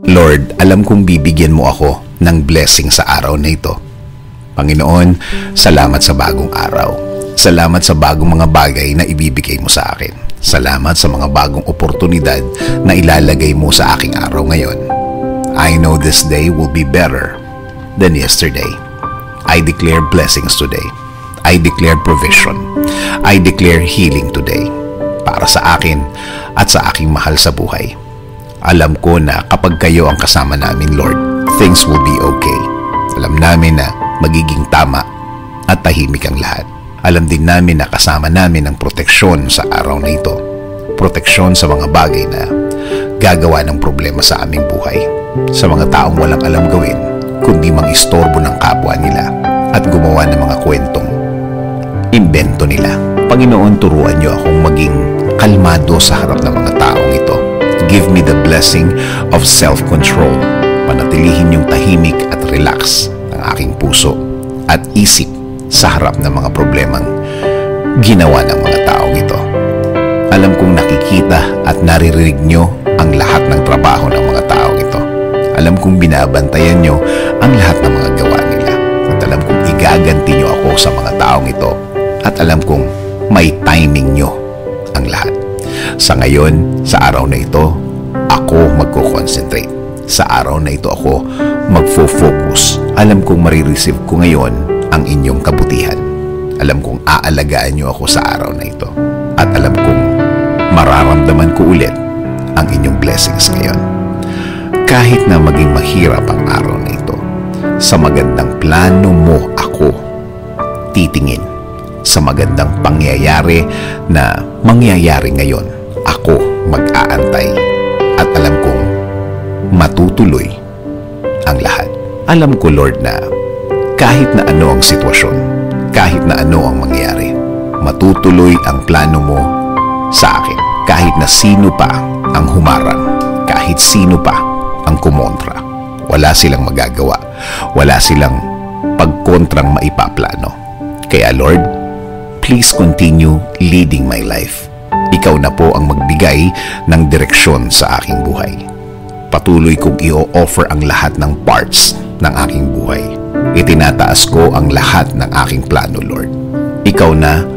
Lord, alam kong bibigyan mo ako ng blessing sa araw na ito. Panginoon, salamat sa bagong araw. Salamat sa bagong mga bagay na ibibigay mo sa akin. Salamat sa mga bagong oportunidad na ilalagay mo sa aking araw ngayon. I know this day will be better than yesterday. I declare blessings today. I declare provision. I declare healing today para sa akin at sa aking mahal sa buhay. Alam ko na kapag kayo ang kasama namin, Lord, things will be okay. Alam namin na magiging tama at tahimik ang lahat. Alam din namin na kasama namin ang proteksyon sa araw na ito. Proteksyon sa mga bagay na gagawa ng problema sa aming buhay. Sa mga taong walang alam gawin, kundi mang-istorbo ng kapwa nila at gumawa ng mga kwentong imbento nila. Panginoon, turuan niyo akong maging kalmado sa harap ng mga taong ito. Give me the blessing of self-control. Panatilihin yung tahimik at relax ng aking puso at isip sa harap ng mga problemang ginawa ng mga taong ito. Alam kong nakikita at naririnig nyo ang lahat ng trabaho ng mga taong ito. Alam kong binabantayan nyo ang lahat ng mga gawa nila. At alam kong igaganti nyo ako sa mga taong ito. At alam kong may timing nyo ang lahat. Sa ngayon, sa araw na ito, ako magko-concentrate. Sa araw na ito ako magfo-focus. Alam kong marireceive ko ngayon ang inyong kabutihan. Alam kong aalagaan niyo ako sa araw na ito. At alam kong mararamdaman ko ulit ang inyong blessings ngayon. Kahit na maging mahirap ang araw na ito, sa magandang plano mo ako titingin. Sa magandang pangyayari na mangyayari ngayon, ako mag-aantay. At alam kong matutuloy ang lahat. Alam ko, Lord, na kahit na ano ang sitwasyon, kahit na ano ang mangyari, matutuloy ang plano mo sa akin. Kahit na sino pa ang humarang, kahit sino pa ang kumontra, wala silang magagawa, wala silang pagkontrang maipaplano. Kaya Lord, please continue leading my life. Ikaw na po ang magbigay ng direksyon sa aking buhay. Patuloy kong i-offer ang lahat ng parts ng aking buhay. Itinataas ko ang lahat ng aking plano, Lord. Ikaw na